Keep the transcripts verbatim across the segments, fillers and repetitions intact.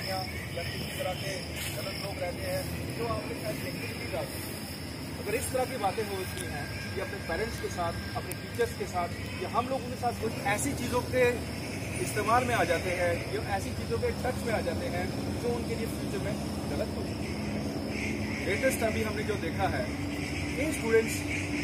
लड़कियाँ या किसी तरह के गलत लोग रहते हैं जो आपके साथ देखने नहीं जाते। अगर इस तरह की बातें होती हैं कि अपने पेरेंट्स के साथ, अपने टीचर्स के साथ, या हम लोग उनके साथ कुछ ऐसी चीज़ों के इस्तेमाल में आ जाते हैं, या ऐसी चीज़ों के टच में आ जाते हैं जो उनके लिए फ्यूचर में गलत हो जाती है। लेटेस्ट अभी हमने जो देखा है, इन स्टूडेंट्स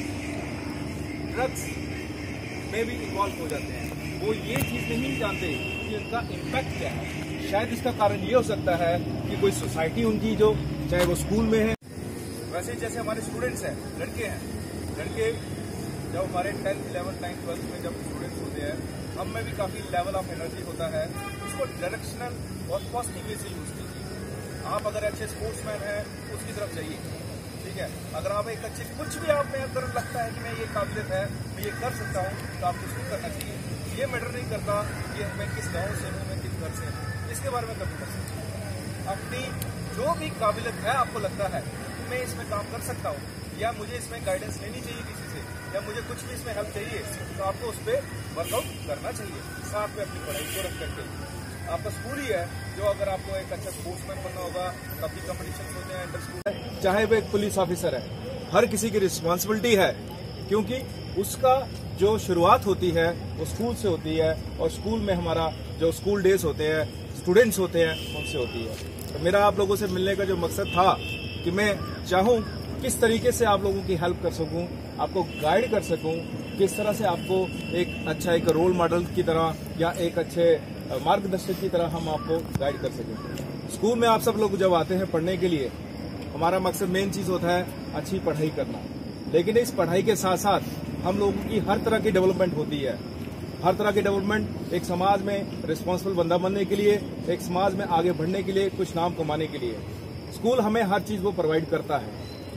ड्रग्स में भी इन्वॉल्व हो जाते हैं। वो ये चीज़ नहीं जानते कि उनका इम्पैक्ट क्या है। शायद इसका कारण ये हो सकता है कि कोई सोसाइटी उनकी, जो चाहे वो स्कूल में है, वैसे जैसे हमारे स्टूडेंट्स हैं, लड़के हैं, लड़के जब हमारे टेंथ इलेवन नाइन्थ ट्वेल्थ में जब स्टूडेंट्स होते हैं, हम में भी काफ़ी लेवल ऑफ एनर्जी होता है। उसको डायरेक्शनल और पॉजिटिव वे से यूज़ कीजिए। आप अगर अच्छे स्पोर्ट्समैन हैं उसकी तरफ जाइए, ठीक है। अगर आप एक अच्छे, कुछ भी आप में अगर लगता है कि मैं ये काबिलियत है, मैं ये कर सकता हूँ, तो आपको उसको करना चाहिए। ये मैटर नहीं करता कि मैं किस गाँव से हूँ, मैं किस घर से हूँ, इसके बारे में कभी कर सकता हूँ। अपनी जो भी काबिलियत है, आपको लगता है कि मैं इसमें काम कर सकता हूँ, या मुझे इसमें गाइडेंस लेनी चाहिए किसी से, या मुझे कुछ भी इसमें हेल्प चाहिए, तो आपको उस पर वर्कआउट करना चाहिए, साथ में अपनी पढ़ाई को रख करके। आपका स्कूल ही है जो, अगर आपको एक अच्छा स्पोर्ट्समैन बनना होगा, काफी कॉम्पिटिशन होते हैं इंटर स्कूल, चाहे वो एक पुलिस ऑफिसर है, हर किसी की रिस्पॉन्सिबिलिटी है, क्योंकि उसका जो शुरुआत होती है वो स्कूल से होती है, और स्कूल में हमारा जो स्कूल डेज होते हैं, स्टूडेंट्स होते हैं, उनसे होती है। तो मेरा आप लोगों से मिलने का जो मकसद था कि मैं चाहूँ किस तरीके से आप लोगों की हेल्प कर सकूं, आपको गाइड कर सकूं, किस तरह से आपको एक अच्छा एक रोल मॉडल की तरह या एक अच्छे मार्गदर्शक की तरह हम आपको गाइड कर सकें। स्कूल में आप सब लोग जब आते हैं पढ़ने के लिए, हमारा मकसद मेन चीज़ होता है अच्छी पढ़ाई करना, लेकिन इस पढ़ाई के साथ साथ हम लोगों की हर तरह की डेवलपमेंट होती है। हर तरह की डेवलपमेंट एक समाज में रिस्पॉन्सिबल बंदा बनने के लिए, एक समाज में आगे बढ़ने के लिए, कुछ नाम कमाने के लिए स्कूल हमें हर चीज़ वो प्रोवाइड करता है।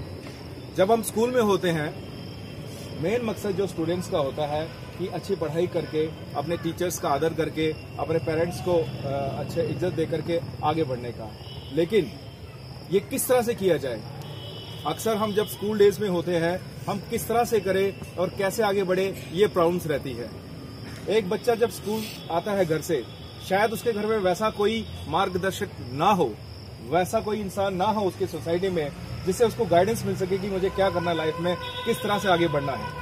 जब हम स्कूल में होते हैं, मेन मकसद जो स्टूडेंट्स का होता है कि अच्छी पढ़ाई करके, अपने टीचर्स का आदर करके, अपने पेरेंट्स को अच्छे इज्जत दे करके आगे बढ़ने का। लेकिन ये किस तरह से किया जाए? अक्सर हम जब स्कूल डेज में होते हैं, हम किस तरह से करें और कैसे आगे बढ़े, ये प्रॉब्लम्स रहती है। एक बच्चा जब स्कूल आता है घर से, शायद उसके घर में वैसा कोई मार्गदर्शक ना हो, वैसा कोई इंसान ना हो उसकी सोसाइटी में जिससे उसको गाइडेंस मिल सके कि मुझे क्या करना है लाइफ में, किस तरह से आगे बढ़ना है।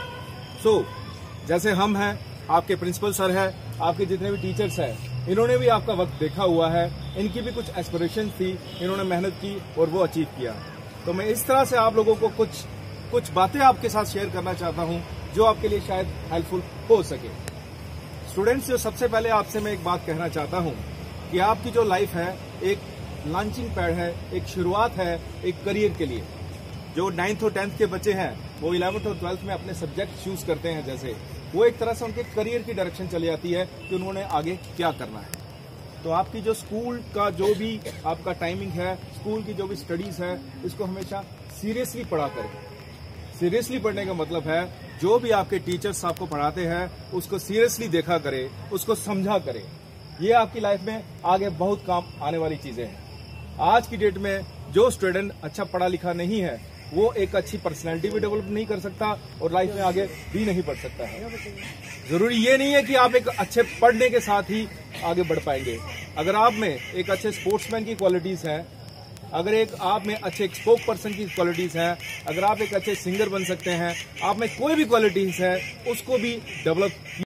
सो so, जैसे हम हैं, आपके प्रिंसिपल सर हैं, आपके जितने भी टीचर्स हैं, इन्होंने भी आपका वक्त देखा हुआ है, इनकी भी कुछ एस्पिरेशन थी, इन्होंने मेहनत की और वो अचीव किया। तो मैं इस तरह से आप लोगों को कुछ कुछ बातें आपके साथ शेयर करना चाहता हूं जो आपके लिए शायद हेल्पफुल हो सके। स्टूडेंट्स, जो सबसे पहले आपसे मैं एक बात कहना चाहता हूं कि आपकी जो लाइफ है एक लॉन्चिंग पैड है, एक शुरुआत है एक करियर के लिए। जो नाइन्थ और टेंथ के बच्चे हैं वो इलेवेंथ और ट्वेल्थ में अपने सब्जेक्ट चूज करते हैं, जैसे वो एक तरह से उनके करियर की डायरेक्शन चली जाती है कि उन्होंने आगे क्या करना है। तो आपकी जो स्कूल का जो भी आपका टाइमिंग है, स्कूल की जो भी स्टडीज है, इसको हमेशा सीरियसली पढ़ा करें। सीरियसली पढ़ने का मतलब है जो भी आपके टीचर्स आपको पढ़ाते हैं उसको सीरियसली देखा करें, उसको समझा करें। ये आपकी लाइफ में आगे बहुत काम आने वाली चीजें हैं। आज की डेट में जो स्टूडेंट अच्छा पढ़ा लिखा नहीं है, वो एक अच्छी पर्सनैलिटी भी डेवलप नहीं कर सकता और लाइफ में आगे भी नहीं बढ़ सकता है। जरूरी ये नहीं है कि आप एक अच्छे पढ़ने के साथ ही आगे बढ़ पाएंगे। अगर आप में एक अच्छे स्पोर्ट्समैन की क्वालिटीज हैं, अगर एक आप में अच्छे एक स्पोक पर्सन की क्वालिटीज हैं, अगर आप एक अच्छे सिंगर बन सकते हैं, आप में कोई भी क्वालिटीज है, उसको भी डेवलप